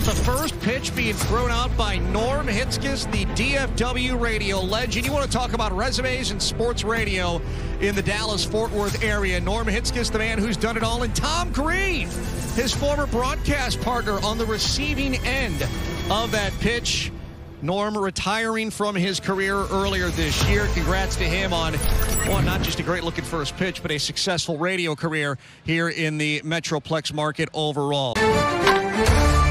the first pitch being thrown out by Norm Hitzges, the DFW radio legend. You want to talk about resumes and sports radio in the Dallas-Fort Worth area. Norm Hitzges, the man who's done it all, and Tom Grieve, his former broadcast partner, on the receiving end of that pitch. Norm retiring from his career earlier this year. Congrats to him on, well, not just a great-looking first pitch, but a successful radio career here in the Metroplex market overall.